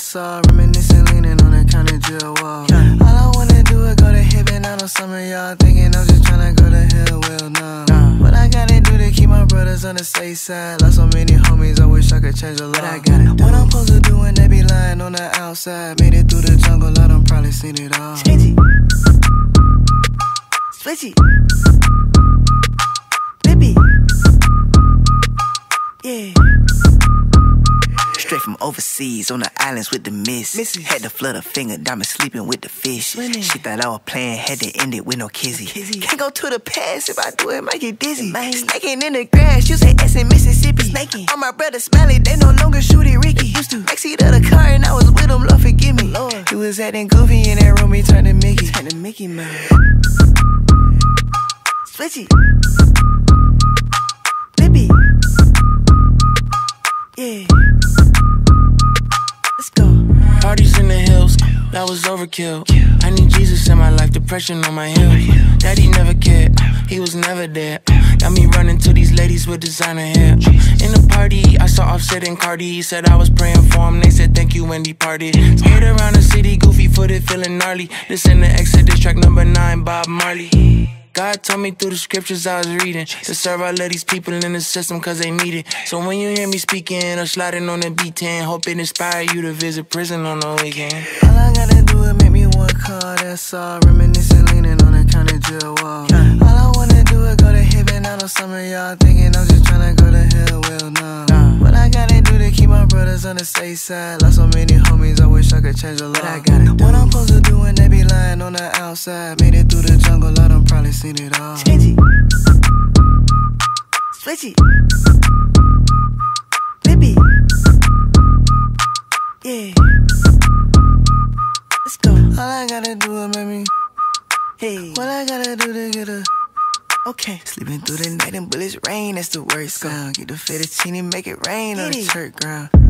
that's all. Reminiscing, leaning on that county jail wall. All I wanna do is go to heaven. I know some of y'all thinking I'm just tryna go to hell. Well, no. What I gotta do to keep my brothers on the safe side? Lost so many homies, I wish I could change a lot. I gotta do what I'm supposed to do when they be lying on the outside. Made it through the jungle, I done probably seen it all. Change it. Switch it. Flip it. Yeah. Straight from overseas, on the islands with the mist. Had to flutter finger, diamond sleeping with the fish. She thought I was playing, had to end it with no kizzy. Can't go to the past, if I do it, might get dizzy. Snaking in the grass, you say S in Mississippi. Snaking. All my brothers smiling, they no longer shoot it Ricky. Used to backseat of the car and I was with him, Lord forgive me. He was acting goofy in that room, he turned to Mickey. Turned to Mickey Mouse. Switch it. Flip it. Yeah. Let's go. Parties in the hills, that was overkill. I need Jesus in my life, depression on my heels. Daddy never cared, he was never there. Got me running to these ladies with designer hair. In the party, I saw Offset and Cardi. Said I was praying for him, they said thank you when he partied. Skate around the city, goofy footed, feeling gnarly. This in the Exodus, track number 9, Bob Marley. God told me through the scriptures I was reading to serve all of these people in the system cause they need it. So when you hear me speaking or sliding on the B10, hope it inspire you to visit prison on the weekend. All I gotta do is make me one call, that's all. Reminiscing, leaning on that county jail wall. All I wanna do is go to heaven. I know some of y'all thinking I'm just tryna go to hell. Well, no. What I gotta do to keep my brothers on the safe side? Lost so many homies, I wish I could change a lot. I gotta do what I'm supposed to do when they be lying on the outside. Made it through the jungle, I done probably seen it all. Change it. Switch it. Flip it. Yeah. Let's go. All I gotta do is make me. Hey. What I gotta do to get a. Okay. Sleeping through the night and bullets rain, that's the worst sound. Get the fettuccine, make it rain on the Get it. turf ground.